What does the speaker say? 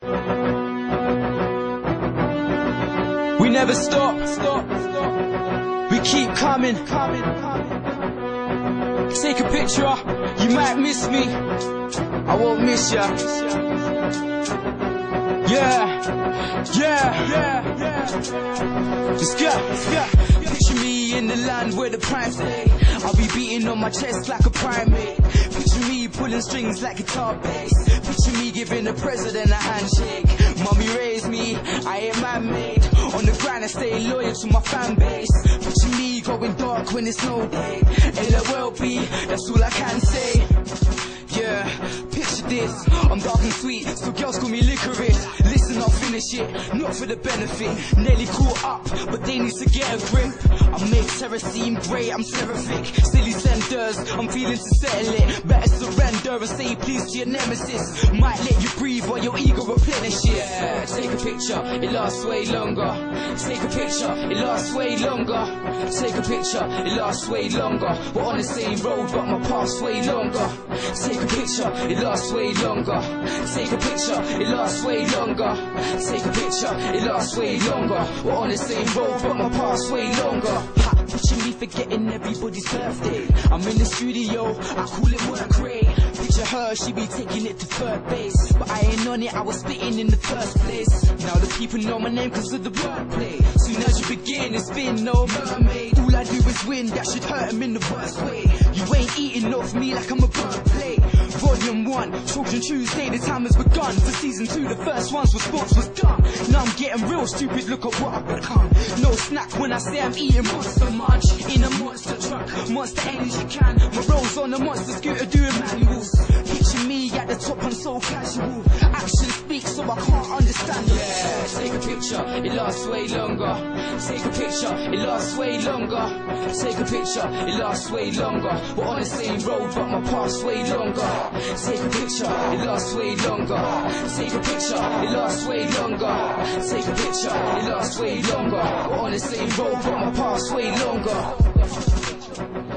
We never stop. We keep coming. Take a picture. You might miss me. I won't miss ya. Yeah. Let's go. Picture me in the land where the prime stay. I'll be beating on my chest like a primate. Picture me pulling strings like guitar bass. Picture me giving the president a handshake. Mommy raised me, I ain't man-made. On the grind I stay loyal to my fan base. Picture me going dark when it's no day. LOLB, that's all I can say. Yeah, picture this, I'm dark and sweet, so girls call me licorice. Listen, I'll finish it, not for the benefit. Nearly caught up, but they need to get a grip. I make terror seem great, I'm seraphic. Silly senders, I'm feeling to settle it. Better surrender and say please to your nemesis. Might let you breathe while your ego replenishes. Yeah, take a picture, it lasts way longer. Take a picture, it lasts way longer. Take a picture, it lasts way longer. We're on the same road, but my path's way longer. Take a picture, it lasts way longer. Take a picture, it lasts way longer. Take a picture, it lasts way longer. We're on the same road, but my path's way longer. Ha, picture me forgetting everybody's birthday. I'm in the studio, I call it work rate. Picture her, she be taking it to third base. But I ain't on it, I was spitting in the first place. Now the people know my name cause of the wordplay. Soon as you begin, it's been no mermaid. All I do is win, that should hurt him in the worst way. You ain't eating off me like I'm a bird plate. Volume 1, Children Tuesday, the time has begun. For season 2, the first ones where sports was done. Now I'm getting real stupid, look at what I've become. No snack when I say I'm eating monster munch. In a monster truck, monster energy can. My rolls on a monster scooter doing manuals. Picture me at the top, I'm so casual. Action speaks so I can't understand it. Yeah, take a picture, it lasts way longer. Take a picture, it lasts way longer. Take a picture, it lasts way longer. We're on the same road, but my path's way longer. Take a picture, it lasts way longer. Take a picture, it lasts way longer. Take a picture, it lasts way longer. We're on the same road, but my path's way longer.